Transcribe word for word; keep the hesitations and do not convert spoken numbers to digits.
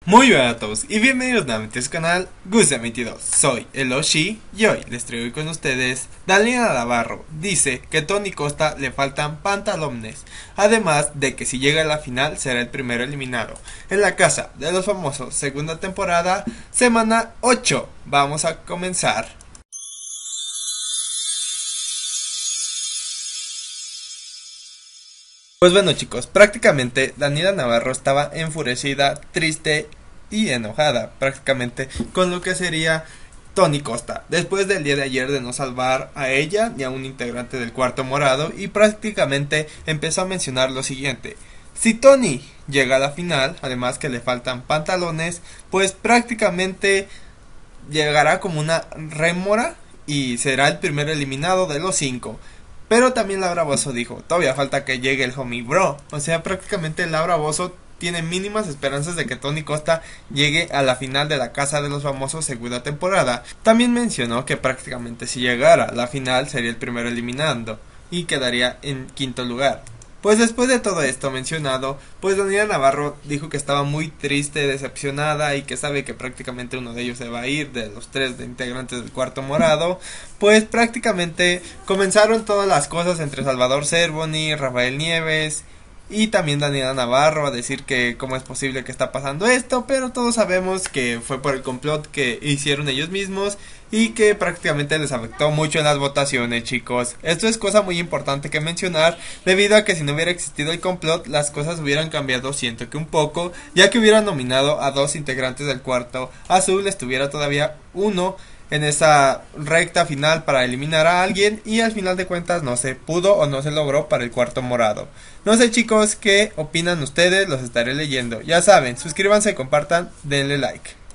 Muy bien a todos y bienvenidos nuevamente a su canal Gusta veintidós. Soy el Oshi y hoy les traigo con ustedes Daniela Navarro. Dice que Tony Costa le faltan pantalones, además de que si llega a la final será el primero eliminado. En la casa de los famosos, segunda temporada, semana ocho. Vamos a comenzar. Pues bueno chicos, prácticamente Daniela Navarro estaba enfurecida, triste y enojada prácticamente con lo que sería Tony Costa, después del día de ayer de no salvar a ella ni a un integrante del Cuarto Morado, y prácticamente empezó a mencionar lo siguiente: si Tony llega a la final, además que le faltan pantalones, pues prácticamente llegará como una rémora y será el primer eliminado de los cinco. Pero también Laura Bozzo dijo, todavía falta que llegue el homie bro. O sea, prácticamente Laura Bozzo tiene mínimas esperanzas de que Tony Costa llegue a la final de la Casa de los Famosos segunda temporada. También mencionó que prácticamente si llegara a la final sería el primero eliminando y quedaría en quinto lugar. Pues después de todo esto mencionado, pues Daniela Navarro dijo que estaba muy triste, decepcionada y que sabe que prácticamente uno de ellos se va a ir, de los tres de integrantes del Cuarto Morado. Pues prácticamente comenzaron todas las cosas entre Salvador Cervoni, Rafael Nieves y también Daniela Navarro a decir que cómo es posible que está pasando esto, pero todos sabemos que fue por el complot que hicieron ellos mismos y que prácticamente les afectó mucho en las votaciones, chicos. Esto es cosa muy importante que mencionar, debido a que si no hubiera existido el complot, las cosas hubieran cambiado, siento que un poco, ya que hubieran nominado a dos integrantes del Cuarto Azul, estuviera todavía uno en esa recta final para eliminar a alguien, y al final de cuentas no se pudo o no se logró para el Cuarto Morado. No sé chicos, ¿qué opinan ustedes? Los estaré leyendo. Ya saben, suscríbanse, compartan, denle like.